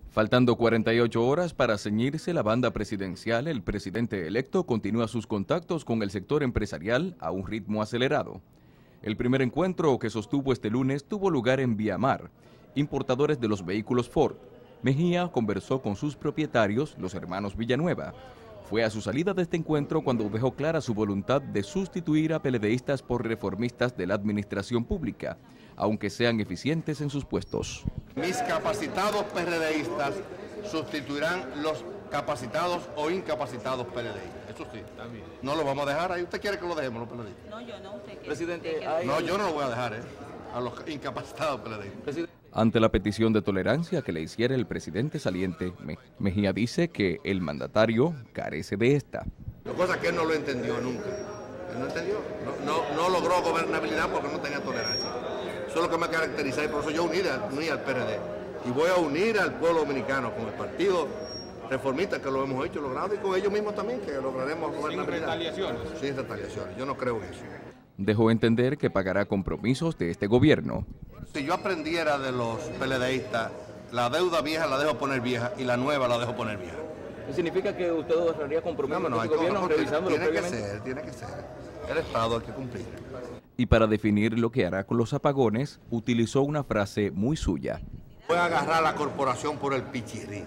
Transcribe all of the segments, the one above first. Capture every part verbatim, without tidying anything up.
Faltando cuarenta y ocho horas para ceñirse la banda presidencial, el presidente electo continúa sus contactos con el sector empresarial a un ritmo acelerado. El primer encuentro que sostuvo este lunes tuvo lugar en Viamar, importadores de los vehículos Ford. Mejía conversó con sus propietarios, los hermanos Villanueva. Fue a su salida de este encuentro cuando dejó clara su voluntad de sustituir a peledeístas por reformistas de la administración pública, aunque sean eficientes en sus puestos. Mis capacitados PRDistas sustituirán los capacitados o incapacitados PLDistas. Eso sí, también. No lo vamos a dejar ahí. ¿Usted quiere que lo dejemos los PLDistas? No, yo no. Usted quiere. Presidente, hay... No, yo no lo voy a dejar, ¿eh? A los incapacitados PLDistas. Ante la petición de tolerancia que le hiciera el presidente saliente, Mejía dice que el mandatario carece de esta. La cosa es que él no lo entendió nunca. Él no entendió. No, no, no logró gobernabilidad porque no tenía tolerancia. Eso es lo que me caracteriza y por eso yo uní, uní al P R D. Y voy a unir al pueblo dominicano con el partido reformista, que lo hemos hecho, logrado, y con ellos mismos también, que lograremos gobernabilidad. Sin retaliaciones. Sin retaliaciones. Yo no creo en eso. Dejó entender que pagará compromisos de este gobierno. Si yo aprendiera de los PLDistas, la deuda vieja la dejo poner vieja y la nueva la dejo poner vieja. ¿Eso significa que usted honraría compromisos no, no, con el gobierno revisándolo tiene previamente? que ser, tiene que ser. El Estado hay que cumplir. Y para definir lo que hará con los apagones, utilizó una frase muy suya. Voy a agarrar a la corporación por el pichirrín.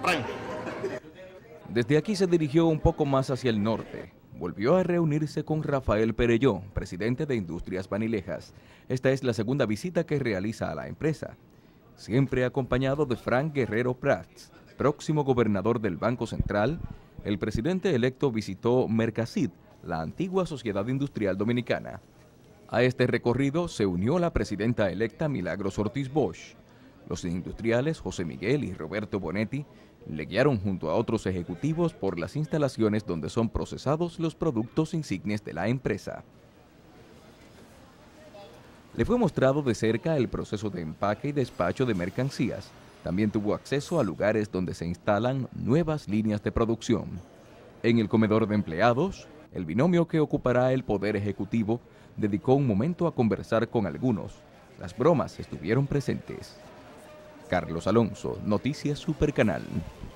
Desde aquí se dirigió un poco más hacia el norte. Volvió a reunirse con Rafael Perelló, presidente de Industrias Banilejas. Esta es la segunda visita que realiza a la empresa. Siempre acompañado de Frank Guerrero Prats, próximo gobernador del Banco Central, el presidente electo visitó Mercasid, la antigua Sociedad Industrial Dominicana. A este recorrido se unió la presidenta electa Milagros Ortiz Bosch. Los industriales José Miguel y Roberto Bonetti le guiaron junto a otros ejecutivos por las instalaciones donde son procesados los productos insignes de la empresa. Le fue mostrado de cerca el proceso de empaque y despacho de mercancías. También tuvo acceso a lugares donde se instalan nuevas líneas de producción. En el comedor de empleados, el binomio que ocupará el Poder Ejecutivo dedicó un momento a conversar con algunos. Las bromas estuvieron presentes. Carlos Alonso, Noticias Supercanal.